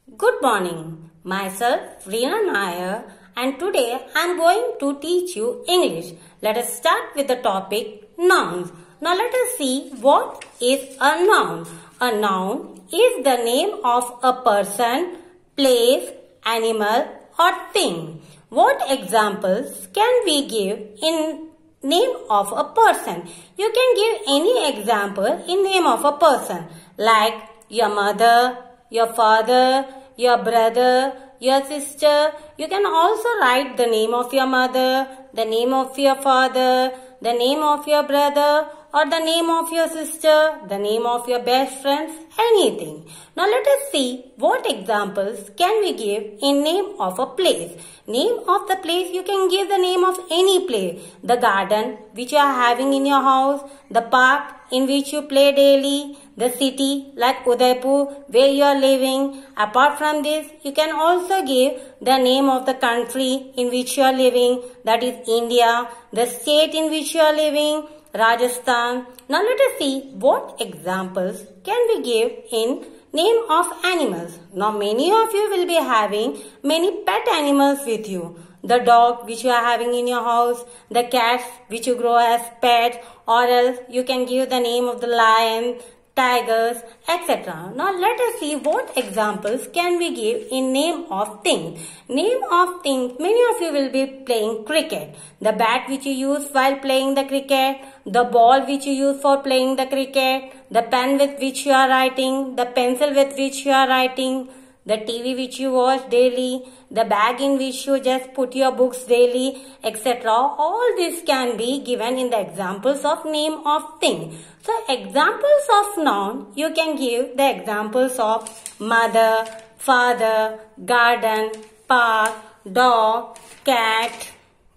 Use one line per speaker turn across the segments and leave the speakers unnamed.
Good morning. Myself Reena Nair and today I am going to teach you English. Let us start with the topic nouns. Now let us see what is a noun. A noun is the name of a person, place, animal or thing. What examples can we give in name of a person? You can give any example in name of a person like your mother, your father, your brother, your sister. You can also write the name of your mother, the name of your father, the name of your brother or the name of your sister, the name of your best friends, anything. Now let us see what examples can we give in name of a place. Name of the place, you can give the name of any place. The garden which you are having in your house, the park in which you play daily, the city like Udaipur where you are living. Apart from this, you can also give the name of the country in which you are living, that is India, the state in which you are living, Rajasthan. Now let us see what examples can we give in name of animals. Now many of you will be having many pet animals with you. The dog which you are having in your house, the cats which you grow as pets, or else you can give the name of the lion, tigers, etc. Now let us see what examples can we give in name of things. Name of things, many of you will be playing cricket. The bat which you use while playing the cricket, the ball which you use for playing the cricket, the pen with which you are writing, the pencil with which you are writing, the TV which you watch daily, the bag in which you just put your books daily, etc. All this can be given in the examples of name of thing. So examples of noun, you can give the examples of mother, father, garden, park, dog, cat,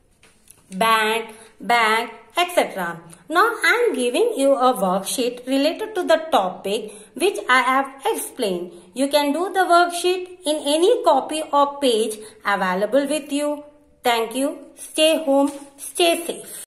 bat, bag, etc. Now I am giving you a worksheet related to the topic which I have explained. You can do the worksheet in any copy or page available with you. Thank you. Stay home. Stay safe.